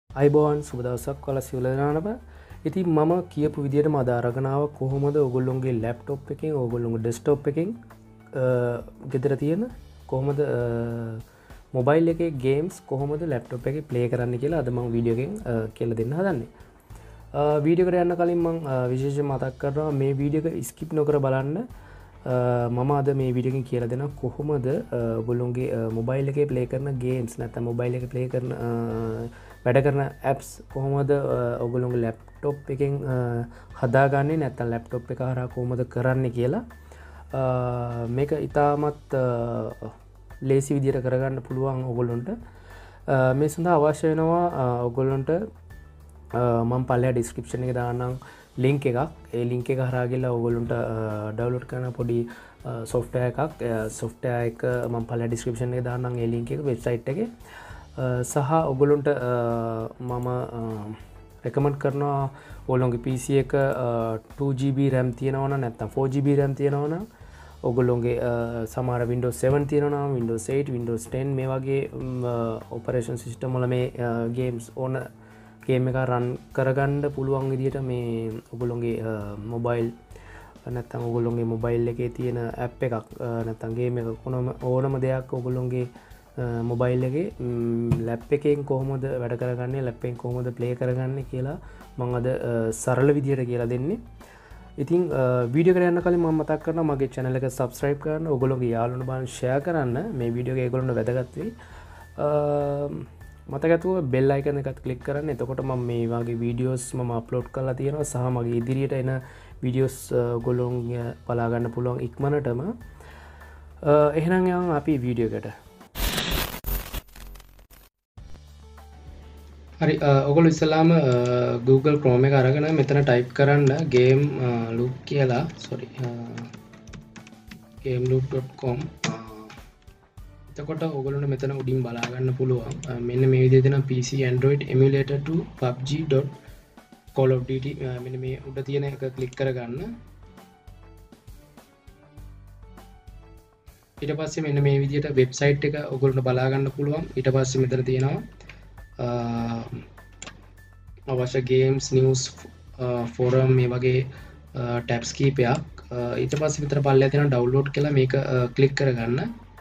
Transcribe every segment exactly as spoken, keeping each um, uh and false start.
අයිබෝන් සුබ දවසක් කල සිවලනානබ ඉතින් මම කියපු විදිහටම අද අරගෙන ආව කොහොමද ඔයගොල්ලෝගේ ලැප්ටොප් එකෙන් ඔයගොල්ලෝගේ ඩෙස්ක්ටොප් එකෙන් ගෙදර තියෙන කොහොමද මොබයිල් එකේ ගේම්ස් කොහොමද ලැප්ටොප් එකේ ප්ලේ කරන්න කියලා අද මම වීඩියෝ එකෙන් කියලා දෙන්න හදන්නේ. වීඩියෝ එකට යන්න කලින් මම විශේෂයෙන් මතක් කරනවා මේ වීඩියෝ එක ස්කිප් නොකර බලන්න. මම අද මේ වීඩියෝ එකෙන් කියලා දෙනවා කොහොමද ඔයගොල්ලෝගේ මොබයිල් එකේ ප්ලේ කරන ගේම්ස් නැත්නම් මොබයිල් එකේ ප්ලේ කරන වැඩ කරන ඇප්ස් කොහොමද ඔයගොල්ලෝගේ ලැප්ටොප් එකෙන් හදාගන්නේ නැත්නම් ලැප්ටොප් එක හරහා කොහොමද කරන්නේ කියලා මේක ඉතාමත් ලේසි විදිහට කරගන්න පුළුවන් ඔයගොල්ලන්ට. මේ සඳහා අවශ්‍ය වෙනවා ඔයගොල්ලන්ට මම පල්ලෙහා ඩිස්ක්‍රිප්ෂන් එකේ දාන්නම් ලින්ක් එකක්. ඒ ලින්ක් එක හරහා ගිහලා ඔයගොල්ලන්ට ඩවුන්ලෝඩ් කරන පොඩි සොෆ්ට්වෙයාර් එකක්. සොෆ්ට්වෙයාර් එක මම පල්ලෙහා ඩිස්ක්‍රිප්ෂන් එකේ දාන්නම් ඒ ලින්ක් එක වෙබ්සයිට් එකේ. සහ ඔගොලොන්ට මම රෙකමන්ඩ් කරනවා ඔගොල්ලොන්ගේ පී සී එක two G B RAM තියෙනවනම් නැත්නම් four G B RAM තියෙනවනම් ඔගොල්ලොන්ගේ සමහර Windows seven තියෙනවනම් Windows eight Windows ten මේ වගේ ඔපරේෂන් සිස්ටම් වල මේ ගේම්ස් ඕන ගේම් එක රන් කරගන්න පුළුවන් විදිහට මේ ඔගොල්ලොන්ගේ මොබයිල් නැත්නම් ඔගොල්ලොන්ගේ මොබයිල් එකේ තියෙන ඇප් එකක් නැත්නම් ගේම් එකක් ඕනම දෙයක් ඔගොල්ලොන්ගේ මොබයිල් එකේ ලැප් එකෙන් කොහොමද වැඩ කරගන්නේ ලැප් එකෙන් කොහොමද ප්ලේ කරගන්නේ කියලා මම අද සරල විදිහට කියලා දෙන්නේ. ඉතින් වීඩියෝ එකට යන්න කලින් මම මතක් කරනවා මගේ channel එක subscribe කරන්න, ඔයගොල්ලෝගේ යාළුවන්ට බලන්න share කරන්න. මේ වීඩියෝ එක ඒගොල්ලන්ට වැදගත් වෙයි. මතකතුව bell icon එකත් click කරන්න. එතකොට මම මේ වගේ videos මම upload කරලා තියෙනවා සහ මගේ ඉදිරියට එන videos ඔයගොල්ලෝ බලා ගන්න පුළුවන් ඉක්මනටම. එහෙනම් යන් අපි වීඩියෝ එකට. හරි ඔයගොල්ලෝ ඉස්සලාම Google Chrome එක අරගෙන මෙතන type කරන්න game loop කියලා sorry gameloop dot com. එතකොට ඔයගොල්ලන්ට මෙතන උඩින් බලා ගන්න පුළුවන් මෙන්න මේ විදිහට දෙන P C Android emulator to P U B G dot call of duty මෙන්න මේ උඩ තියෙන එක click කරගන්න. ඊට පස්සේ මෙන්න මේ විදිහට website එක ඔයගොල්ලන්ට බලා ගන්න පුළුවන්. ඊට පස්සේ මෙතන තියෙනවා අවශ්‍ය ගේම්ස් නිවස් ෆෝරම් මේ වගේ ටැබ්ස් කීපයක්. ඊට පස්සේ විතර පල්ලෙහා තියෙන ඩවුන්ලෝඩ් කියලා මේක ක්ලික් කරගන්න.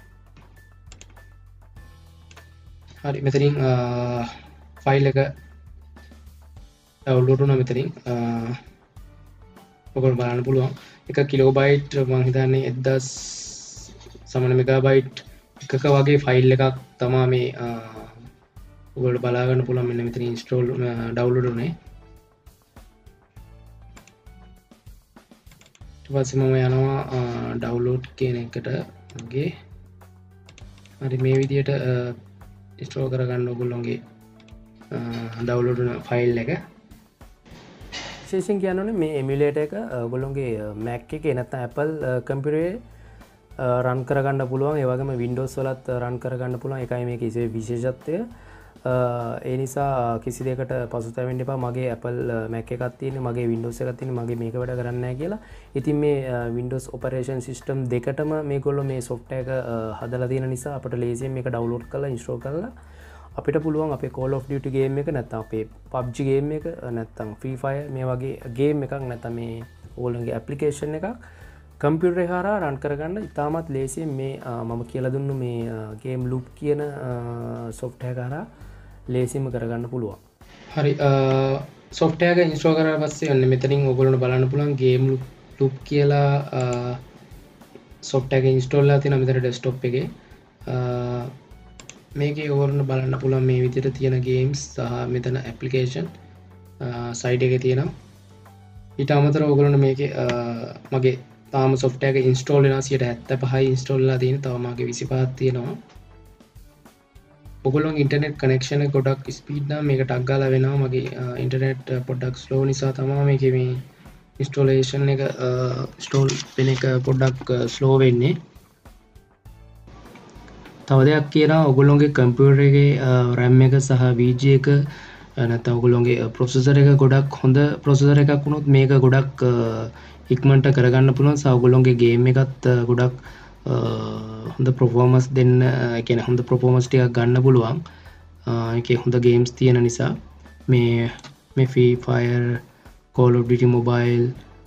හරි මෙතනින් ෆයිල් එක ඩවුන්ලෝඩ් වුණා. මෙතනින් ඔයගොල්ලෝ බලන්න පුළුවන් එක කිලෝබයිට් මම හිතන්නේ එක්දහස් සමාන මෙගාබයිට් එකක වගේ ෆයිල් එකක් තමයි මේ ඔයගොල්ලෝ බලා ගන්න පුළුවන්. මෙන්න මෙතන ඉන්ස්ටෝල් ඩවුන්ලෝඩ් උනේ. ඊට පස්සේ මම යනවා ඩවුන්ලෝඩ් කියන එකට මගේ. හරි මේ විදිහට ඉන්ස්ටෝල් කරගන්න ඔයගොල්ලෝගේ ඩවුන්ලෝඩ් වුණ ෆයිල් එක. විශේෂයෙන් කියන්න ඕනේ මේ එමියුලේටර් එක ඔයගොල්ලෝගේ Mac එකේ නැත්නම් Apple කම්පියුටරේ රන් කරගන්න පුළුවන්. ඒ වගේම Windows වලත් රන් කරගන්න පුළුවන්. ඒකයි මේකේ විශේෂත්වය. ඒ නිසා කිසි දෙයකට පසුතැවෙන්න එපා. මගේ Apple Mac එකක් තියෙන්නේ, මගේ Windows එකක් තියෙන්නේ, මගේ මේක වැඩ කරන්නේ නැහැ කියලා. ඉතින් මේ Windows operation system දෙකටම මේගොල්ලෝ මේ software එක හදලා තියෙන නිසා අපිට ලේසියෙන් මේක download කරලා install කරලා අපිට පුළුවන් අපේ Call of Duty game එක නැත්නම් අපේ P U B G game එක නැත්නම් Free Fire මේ වගේ game එකක් නැත්නම් මේ ඕලගේ application එකක් කම්පියුටර් එක හරහා රන් කරගන්න ඉතාමත් ලේසියෙන් මේ මම කියලා දුන්නු මේ game loop කියන software එක හරහා ලේසියෙන්ම කරගන්න පුළුවන්. හරි software එක install කරලා පස්සේ ඔන්න මෙතනින් ඔයගොල්ලන්ට බලන්න පුළුවන් game loop කියලා software එක install වෙලා තියෙනවා මෙතන desktop එකේ. මේකේ ඔයගොල්ලන්ට බලන්න පුළුවන් මේ විදිහට තියෙන games සහ මෙතන application site එකේ තියෙනවා. ඊට අමතරව ඔයගොල්ලන්ට මේකේ මගේ තාම software එක install වෙනවා සියයට හැත්තෑ පහයි install වෙලා තියෙන. තව මාගේ විසිපහක් තියෙනවා. ඔයගොල්ලෝගේ ඉන්ටර්නෙට් කනෙක්ෂන් එක ගොඩක් ස්පීඩ් නම් මේක ටක් ගාලා වෙනවා. මගේ ඉන්ටර්නෙට් පොඩ්ඩක් ස්ලෝ නිසා තමයි මේකේ මේ ඉන්ස්ටෝලේෂන් එක ඉන්ස්ටෝල් වෙන එක පොඩ්ඩක් ස්ලෝ වෙන්නේ. තව දෙයක් කියනවා ඔයගොල්ලෝගේ කම්පියුටර් එකේ RAM එක සහ V G එක නැත්නම් ඔයගොල්ලෝගේ ප්‍රොසෙසර් එක ගොඩක් හොඳ ප්‍රොසෙසර් එකක් වුණොත් මේක ගොඩක් ඉක්මනට කරගන්න පුළුවන්. සහ ඔයගොල්ලෝගේ ගේම් එකත් ගොඩක් හොඳ performance දෙන්න, ඒ කියන්නේ හොඳ performance ටිකක් ගන්න පුළුවන්. ඒකේ හොඳ games තියෙන නිසා. මේ මේ Free Fire, Call of Duty Mobile,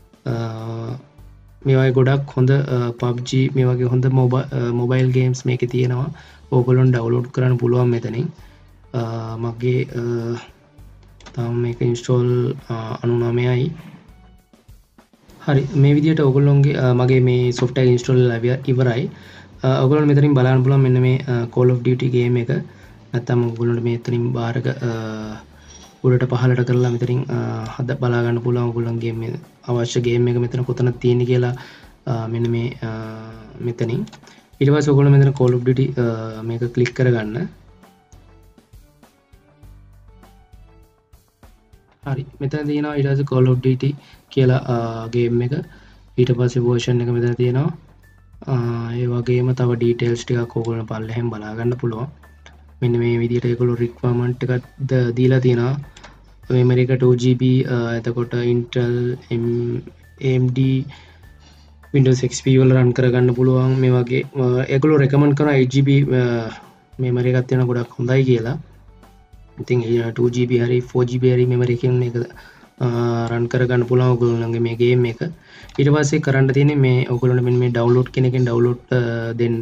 මේ වගේ ගොඩක් හොඳ P U B G මේ වගේ හොඳ මොබයිල් ගේම්ස් මේකේ තියෙනවා. ඕගොල්ලොන් ඩවුන්ලෝඩ් කරන්න පුළුවන් මෙතනින්. මගේ තාම මේක ඉන්ස්ටෝල් අනූනමයයි. හරි, මේ විදිහට ඔයගොල්ලොන්ගේ මගේ මේ software install වෙලා ඉවරයි. ඔයගොල්ලෝ මෙතනින් බලන්න පුළුවන් මෙන්න මේ Call of Duty game එක. නැත්නම් ඔයගොල්ලන්ට මෙතනින් බාරක උඩට පහළට කරලා මෙතනින් හද බලා ගන්න පුළුවන් ඔයගොල්ලන්ගේ මේ අවශ්‍ය game එක මෙතන කොතනද තියෙන්නේ කියලා මෙන්න මේ මෙතනින්. ඊට පස්සේ ඔයගොල්ලෝ මෙතන Call of Duty මේක ක්ලික් කරගන්න. හරි, මෙතන තියෙනවා ඊට පස්සේ Call of Duty කියලා game එක. ඊට පස්සේ version එක මෙතන තියෙනවා. ඒ වගේම තව details ටිකක් ඔයගොල්ලෝ පල්ලෙහෙන් බලා ගන්න පුළුවන්. මෙන්න මේ විදිහට ඒගොල්ලෝ requirement එකක් දීලා තියෙනවා. memory එක two G B, එතකොට Intel A M D Windows X P වල run කරගන්න පුළුවන්. මේ වගේ ඒගොල්ලෝ recommend කරන eight G B memory එකක් තියෙනවා ගොඩක් හොඳයි කියලා. ඉතින් two G B හරි four G B හරි memory එකකින් මේක රන් කරගන්න පුළුවන් ඔයගොල්ලන්ගේ මේ ගේම් එක. ඊට පස්සේ කරන්න තියෙන්නේ මේ ඔයගොල්ලන්ට මෙන්න මේ ඩවුන්ලෝඩ් කියන එකෙන් ඩවුන්ලෝඩ් දෙන්න.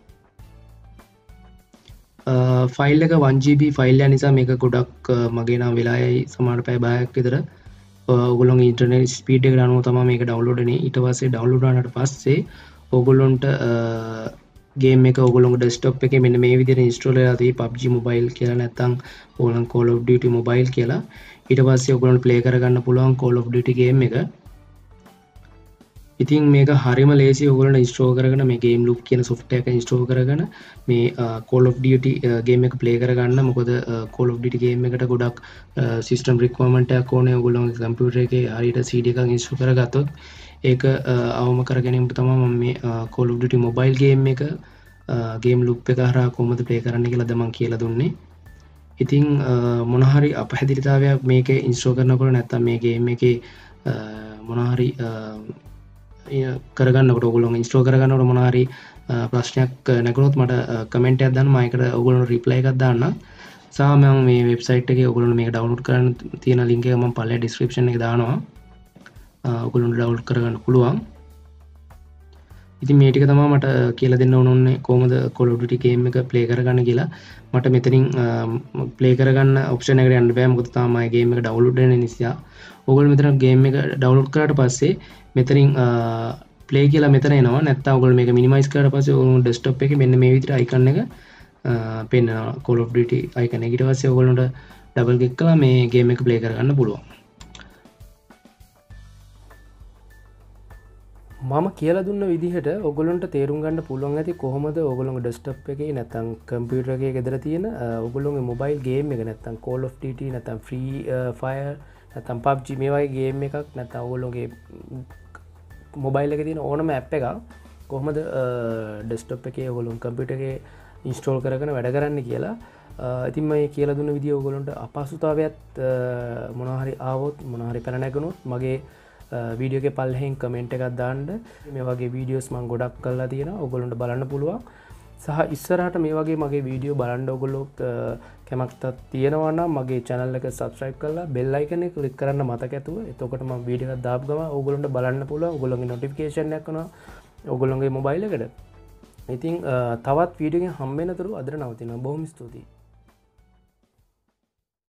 ෆයිල් එක one G B ෆයිල් එක නිසා මේක ගොඩක් මගේ නම් වෙලාවයි සමහර පැය බයක් විතර ඔයගොල්ලන්ගේ ඉන්ටර්නෙට් ස්පීඩ් එකට අනුව තමයි මේක ඩවුන්ලෝඩ් වෙන්නේ. ඊට පස්සේ ඩවුන්ලෝඩ් වුණාට පස්සේ ඔයගොල්ලන්ට ගේම් එක ඔයගොල්ලන්ගේ ඩෙස්ක්ටොප් එකේ මෙන්න මේ විදිහට ඉන්ස්ටෝල් වෙලා තියෙයි P U B G Mobile කියලා නැත්නම් ඕලන් Call of Duty Mobile කියලා. ඊට පස්සේ ඔයගොල්ලන්ට ප්ලේ කරගන්න පුළුවන් Call of Duty game එක. ඉතින් මේක හරිම ලේසි ඔයගොල්ලන්ට ඉන්ස්ටෝල් කරගෙන මේ game loop කියන software එක ඉන්ස්ටෝල් කරගෙන මේ Call of Duty game එක ප්ලේ කරගන්න. මොකද Call of Duty game එකට ගොඩක් system requirement එකක් ඕනේ. ඔයගොල්ලන්ගේ computer එකේ හරියට C D එකක් ඉන්ස්ටෝල් කරගත්තොත් ඒක අවම කර ගැනීමට තමයි මම මේ Call of Duty mobile game එක game loop එක හරහා කොහොමද ප්ලේ කරන්න කියලාද මම කියලා දුන්නේ. ඉතින් මොන හරි අපහැදිලිතාවයක් මේකේ ඉන්ස්ටෝල් කරනකොට නැත්නම් මේ ගේම් එකේ මොන හරි කරගන්නකොට ඔයගොල්ලෝ ඉන්ස්ටෝල් කරගන්නකොට මොන හරි ප්‍රශ්නයක් නැගුණොත් මට කමෙන්ට් එකක් දාන්න. මම ඒකට ඔයගොල්ලන්ට රිප්ලයි එකක් දාන්නම්. සහ මම මේ වෙබ්සයිට් එකේ ඔයගොල්ලෝ මේක ඩවුන්ලෝඩ් කරන්න තියෙන link එක මම පල්ලේ description එකේ දානවා. ඔයගොල්ලන්ට ඩවුන්ලෝඩ් කරගන්න පුළුවන්. ඉතින් මේ ටික තමයි මට කියලා දෙන්න ඕනේ කොහොමද Call of Duty game එක ප්ලේ කරගන්න කියලා. මට මෙතනින් ප්ලේ කරගන්න ඔප්ෂන් එකට යන්න බෑ මොකද තාම මගේ game එක ඩවුන්ලෝඩ් වෙන නිසා. ඔයගොල්ලෝ මෙතන game එක ඩවුන්ලෝඩ් කරාට පස්සේ මෙතනින් ප්ලේ කියලා මෙතන එනවා. නැත්නම් ඔයගොල්ලෝ මේක මිනිමයිස් කරාට පස්සේ ඔයගොල්ලෝ ඩෙස්ක්ටොප් එකේ මෙන්න මේ විදිහට icon එක පෙන්නනවා. Call of Duty icon එක. ඊට පස්සේ ඔයගොල්ලන්ට ඩබල් ක්ලික් කරලා මේ game එක ප්ලේ කරගන්න පුළුවන්. මම කියලා දුන්න විදිහට ඔයගොල්ලන්ට තේරුම් ගන්න පුළුවන් ඇති කොහොමද ඔයගොල්ලෝගේ ඩෙස්ක්ටොප් එකේ නැත්නම් කම්පියුටර් එකේ ගෙදර තියෙන ඔයගොල්ලෝගේ මොබයිල් ගේම් එක නැත්නම් Call of Duty නැත්නම් Free Fire නැත්නම් P U B G මේ වගේ ගේම් එකක් නැත්නම් ඔයගොල්ලෝගේ මොබයිල් එකේ තියෙන ඕනම ඇප් එකක් කොහොමද ඩෙස්ක්ටොප් එකේ ඔයගොල්ලෝ කම්පියුටර් එකේ ඉන්ස්ටෝල් කරගෙන වැඩ කරන්න කියලා. ඉතින් මම කියලා දුන්න විදිහ ඔයගොල්ලන්ට අපහසුතාවයක් මොනවා හරි ආවොත් මොනවා හරි පැන නැගුණොත් මගේ වීඩියෝ එකේ පල්ලෙහෙන් කමෙන්ට් එකක් දාන්න. මේ වගේ වීඩියෝස් මම ගොඩක් කරලා තියෙනවා. ඔයගොල්ලන්ට බලන්න පුළුවන්. සහ ඉස්සරහට මේ වගේ මගේ වීඩියෝ බලන්න ඔයගොල්ලෝ කැමැත්තක් තියෙනවා නම් මගේ channel එක subscribe කරලා bell icon එක click කරන්න මතක ඇතුව. එතකොට මම වීඩියෝ එකක් දාපු ගමන් ඔයගොල්ලන්ට බලන්න පුළුවන්. ඔයගොල්ලන්ගේ notification එකක් කරනවා ඔයගොල්ලන්ගේ mobile එකට. ඉතින් තවත් වීඩියෝ එකකින් හම්බ වෙනතුරු අදට නවතිනවා. බොහොම ස්තුතියි.